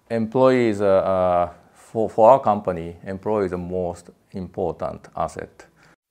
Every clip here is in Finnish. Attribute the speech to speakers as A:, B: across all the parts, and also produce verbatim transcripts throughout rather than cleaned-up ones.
A: Employees, uh, for, for our company, employees are the most important asset.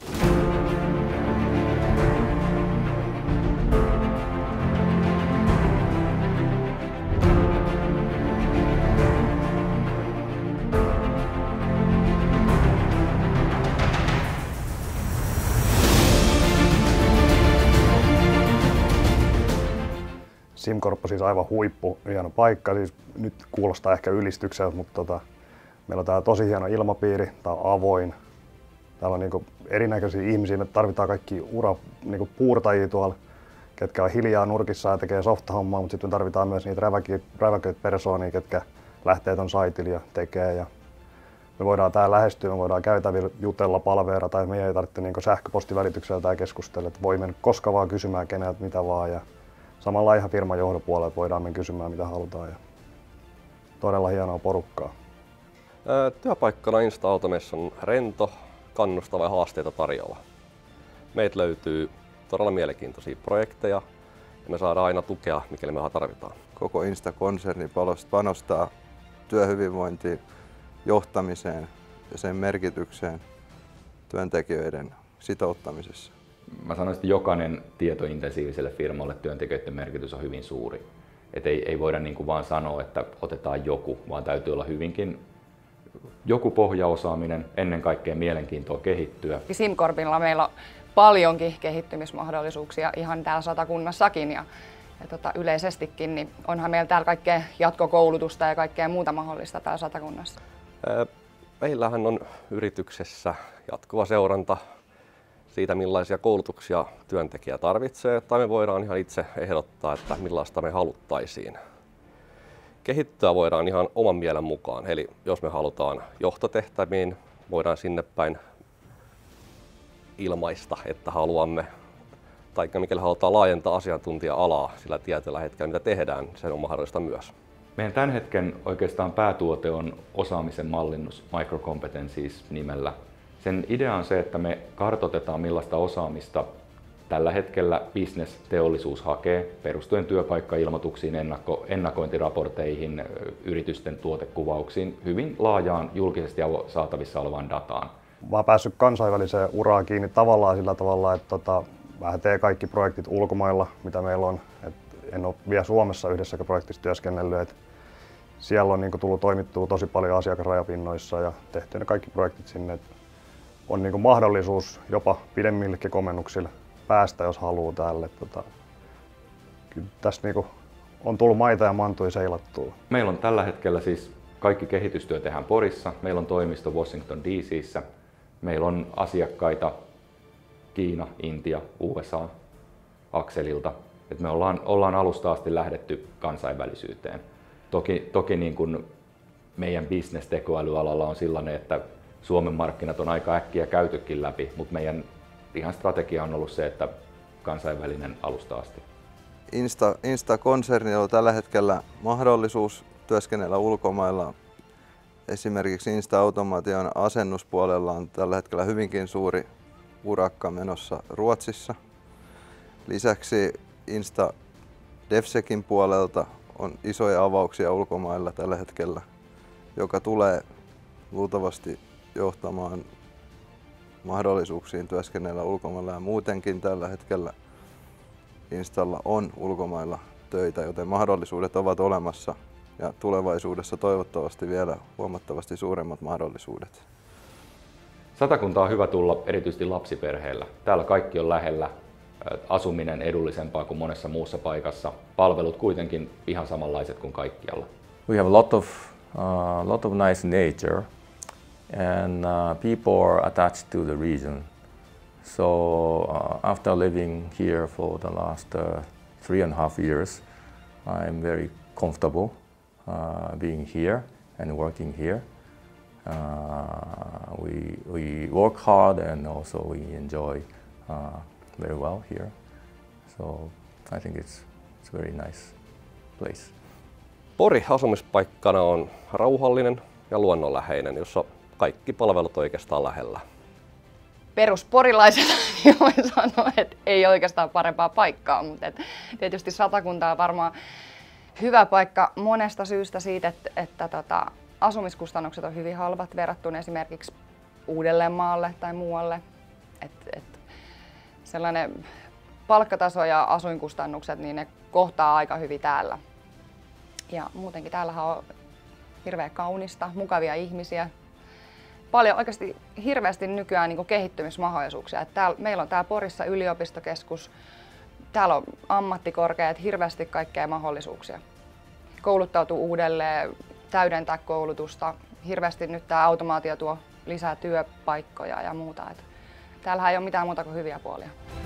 B: SimCorp on siis aivan huippu, hieno paikka. Siis nyt kuulostaa ehkä ylistykseltä, mutta tota, meillä on täällä tosi hieno ilmapiiri, tää on avoin. Täällä on niinku erinäköisiä ihmisiä, me tarvitaan kaikki ura, niinku puurtajia tuolla, ketkä on hiljaa nurkissa ja tekee softa-hommaa, mutta sitten me tarvitaan myös niitä räväköitä persoonia, ketkä lähtee ton saitille ja tekee. Ja me voidaan täällä lähestyä, me voidaan käytävillä jutella, palveera tai meidän ei tarvitse niinku sähköpostivälityksellä tää keskustella, että voi mennä koska vaan kysymään keneltä mitä vaan. Ja samalla ihan firman johdon puolelta voidaan mennä kysymään mitä halutaan. Ja todella hienoa porukkaa.
C: Työpaikkana Insta Automation on rento, kannustava ja haasteita tarjoava. Meitä löytyy todella mielenkiintoisia projekteja ja me saadaan aina tukea, mikäli me tarvitaan.
D: Koko Insta-konserni panostaa työhyvinvointiin, johtamiseen ja sen merkitykseen työntekijöiden sitouttamisessa.
E: Mä sanoisin, että jokainen tietointensiiviselle firmalle työntekijöiden merkitys on hyvin suuri. Et ei, ei voida niin kuin vaan sanoa, että otetaan joku, vaan täytyy olla hyvinkin joku pohjaosaaminen, ennen kaikkea mielenkiintoa kehittyä.
F: SimCorpilla meillä on paljonkin kehittymismahdollisuuksia ihan täällä Satakunnassakin ja, ja tota, yleisestikin, niin onhan meillä täällä kaikkea jatkokoulutusta ja kaikkea muuta mahdollista täällä Satakunnassa.
C: Meillähän on yrityksessä jatkuva seuranta siitä, millaisia koulutuksia työntekijä tarvitsee, tai me voidaan ihan itse ehdottaa, että millaista me haluttaisiin. Kehittyä voidaan ihan oman mielen mukaan, eli jos me halutaan johtotehtäviin, voidaan sinne päin ilmaista, että haluamme, tai mikäli halutaan laajentaa asiantuntija-alaa sillä tietyllä hetkellä, mitä tehdään, se on mahdollista myös.
E: Meidän tämän hetken oikeastaan päätuote on osaamisen mallinnus Microcompetencies nimellä. Sen idea on se, että me kartoitetaan millaista osaamista tällä hetkellä business, teollisuus hakee perustuen työpaikkailmoituksiin, ennakko, ennakointiraporteihin, yritysten tuotekuvauksiin, hyvin laajaan julkisesti saatavissa olevaan dataan.
B: Mä oon päässyt kansainväliseen uraan kiinni tavallaan sillä tavalla, että tota, mä teen kaikki projektit ulkomailla, mitä meillä on. Et en ole vielä Suomessa yhdessäkään projektissa työskennellyt. Et siellä on niinku tullut toimittua tosi paljon asiakasrajapinnoissa ja tehty ne kaikki projektit sinne. Et on niinku mahdollisuus jopa pidemmillekin komennuksille päästä, jos haluaa täällä. Tota, kyllä tässä niinku on tullut maita ja mantuja seilattua.
E: Meillä on tällä hetkellä siis kaikki kehitystyö tehdään Porissa. Meillä on toimisto Washington D C:ssä. Meillä on asiakkaita Kiina, Intia, U S A akselilta. Et me ollaan, ollaan alusta asti lähdetty kansainvälisyyteen. Toki, toki niin kuin meidän business-tekoälyalalla on sellainen, että Suomen markkinat on aika äkkiä käytykin läpi, mutta meidän ihan strategia on ollut se, että kansainvälinen alusta asti.
D: Insta, Insta-konsernilla on tällä hetkellä mahdollisuus työskennellä ulkomailla. Esimerkiksi Insta-automaation asennuspuolella on tällä hetkellä hyvinkin suuri urakka menossa Ruotsissa. Lisäksi Insta DevSecin puolelta on isoja avauksia ulkomailla tällä hetkellä, joka tulee luultavasti johtamaan mahdollisuuksiin työskennellä ulkomailla ja muutenkin tällä hetkellä Installa on ulkomailla töitä, joten mahdollisuudet ovat olemassa ja tulevaisuudessa toivottavasti vielä huomattavasti suuremmat mahdollisuudet.
E: Satakunta on hyvä tulla erityisesti lapsiperheellä. Täällä kaikki on lähellä, asuminen edullisempaa kuin monessa muussa paikassa. Palvelut kuitenkin ihan samanlaiset kuin kaikkialla.
A: We have a lot of, uh, lot of nice nature and uh, people are attached to the region. So uh, after living here for the last uh, three and a half years, I'm very comfortable uh, being here and working here. Uh, we, we work hard and also we enjoy uh, very well here. So I think it's, it's a very nice place.
C: Pori asumispaikkana on rauhallinen ja luonnonläheinen, jossa kaikki palvelut oikeastaan lähellä.
F: Perusporilaisena voin sanoa, että ei oikeastaan parempaa paikkaa, mutta et tietysti Satakunta on varmaan Hyvä paikka monesta syystä siitä, että, että tota, asumiskustannukset on hyvin halvat verrattuna esimerkiksi Uudellemaalle tai muualle. Et, et sellainen palkkataso ja asuinkustannukset, niin ne kohtaa aika hyvin täällä. Ja muutenkin täällähän on hirveän kaunista, mukavia ihmisiä. Paljon oikeasti hirveästi nykyään niin kuin kehittymismahdollisuuksia. Et täällä, meillä on täällä Porissa yliopistokeskus, täällä on ammattikorkeat, hirveästi kaikkea mahdollisuuksia. Kouluttautua uudelleen, täydentää koulutusta. Hirveästi nyt tämä automaatio tuo lisää työpaikkoja ja muuta. Et täällähän ei ole mitään muuta kuin hyviä puolia.